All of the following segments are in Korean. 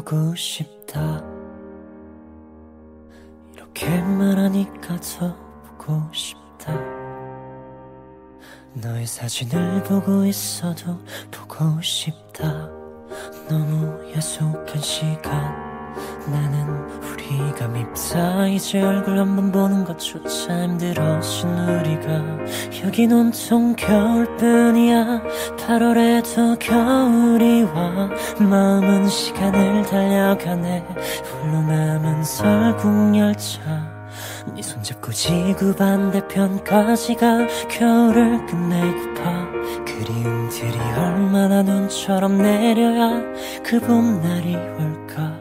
보고 싶다. 이렇게 말하니까 더 보고 싶다. 너의 사진을 보고 있어도 보고 싶다. 너무 야속한 시간. 나는 우리가 밉다. 이제 얼굴 한번 보는 것조차 힘들어진 우리가. 여긴 온통 겨울뿐이야. 8월에도 겨울이 와. 마음은 시간을 달려가네. 홀로 남은 설국열차. 네 손잡고 지구 반대편까지 가. 겨울을 끝내고파. 그리움들이 얼마나 눈처럼 내려야 그 봄날이 올까.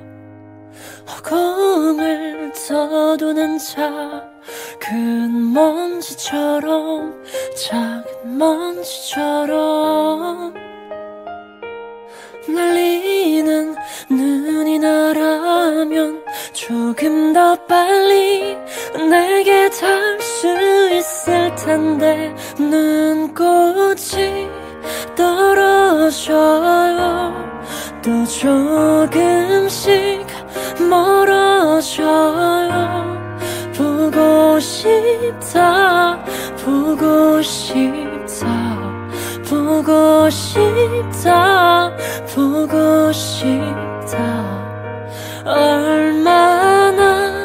허공을 떠도는 작은 먼지처럼, 작은 먼지처럼 날리는 눈이 나라면 조금 더 빨리 내게 닿을 수 있을 텐데. 눈꽃이 떨어져요. 또 조금씩 멀어져요. 보고 싶다, 보고 싶다, 보고 싶다, 보고 싶다. 얼마나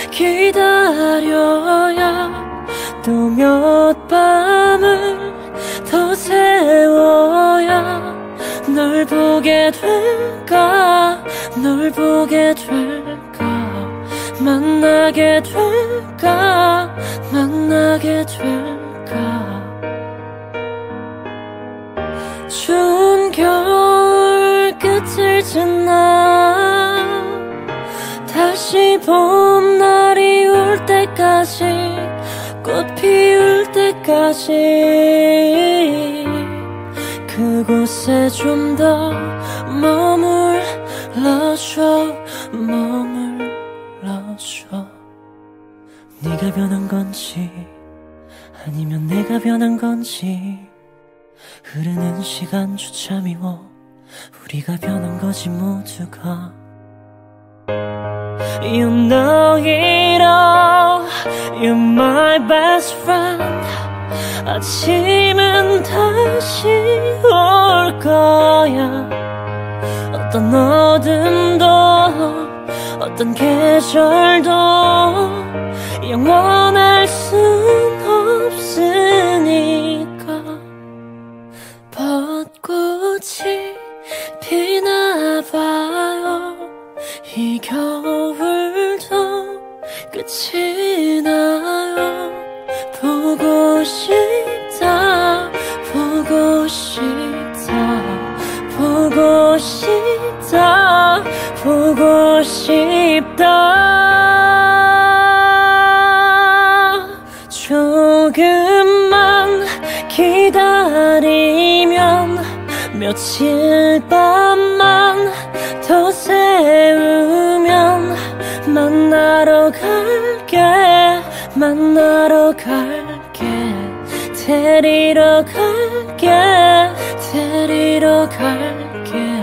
기다려야 또 몇 밤을 더 세워야 널 보게 될까, 널 보게 될까, 만나게 될까, 만나게 될까. 추운 겨울 끝을 지나 다시 봄날이 올 때까지, 꽃 피울 때까지 그곳에 좀 더 머물러줘, 머물러줘. 네가 변한 건지 아니면 내가 변한 건지 흐르는 시간조차 미워. 우리가 변한 거지 모두가. You know it all, you're my best friend. 아침은 다시 올 거야. 어떤 어둠도 어떤 계절도 영원할 순 없으니까. 벚꽃이 피나 봐요. 이 겨울도 끝이 나요. 보고 싶다, 보고 싶다, 보고 싶다, 보고 싶다. 조금만 기다리면 며칠 밤만 더 세우면 만나러 갈게, 만나러 갈게, 데리러 갈게, 데리러 갈게.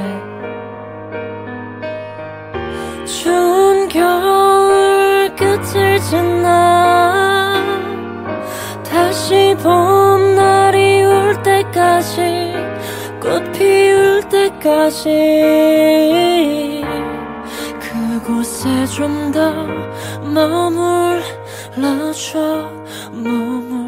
추운 겨울 끝을 지나 다시 봄날이 올 때까지, 꽃 피울 때까지 그곳에 좀 더 머물러줘, 머물러줘.